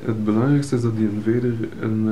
Het belangrijkste is dat die Invader een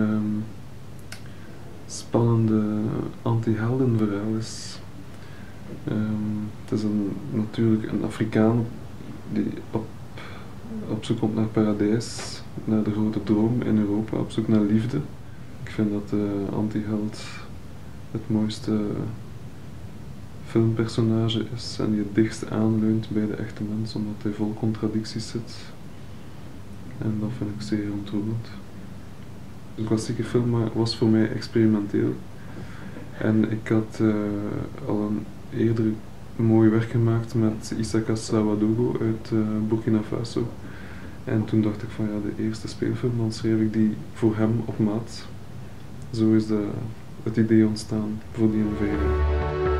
spannende anti-heldenverhaal is. Het is natuurlijk een Afrikaan die op zoek komt naar paradijs, naar de grote droom in Europa, op zoek naar liefde. Ik vind dat de anti-held het mooiste filmpersonage is en die het dichtst aanleunt bij de echte mens, omdat hij vol contradicties zit. En dat vind ik zeer ontroerend. De klassieke film was voor mij experimenteel. En ik had al eerder een mooi werk gemaakt met Isaka Sawadogo uit Burkina Faso. En toen dacht ik van ja, de eerste speelfilm, dan schreef ik die voor hem op maat. Zo is het idee ontstaan voor die Invader.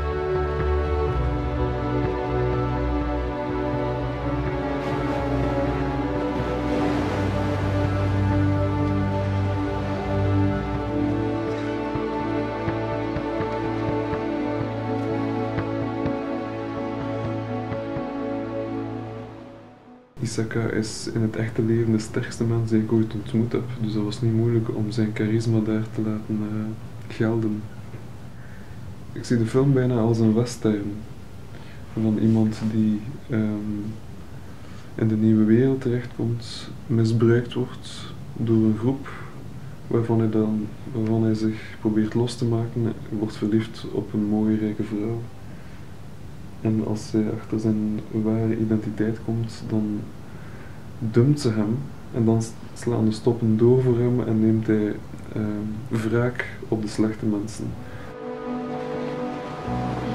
Isaka is in het echte leven de sterkste mens die ik ooit ontmoet heb, dus dat was niet moeilijk om zijn charisma daar te laten gelden. Ik zie de film bijna als een western, van iemand die in de nieuwe wereld terechtkomt, misbruikt wordt door een groep waarvan hij zich probeert los te maken, wordt verliefd op een mooie rijke vrouw. En als hij achter zijn ware identiteit komt, dan dumpt ze hem en dan slaan de stoppen door voor hem en neemt hij wraak op de slechte mensen.